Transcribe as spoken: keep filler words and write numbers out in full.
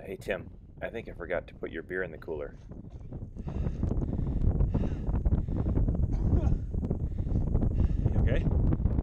Hey Tim, I think I forgot to put your beer in the cooler.